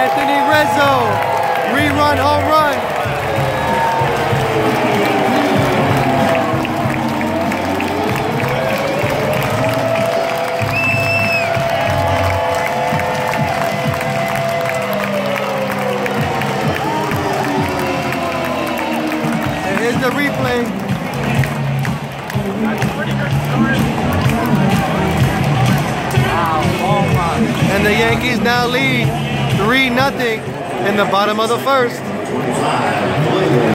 Anthony Rizzo, rerun home run. And here's the replay. That's a pretty good start. Wow, oh my. And the Yankees now lead 3-0 in the bottom of the first.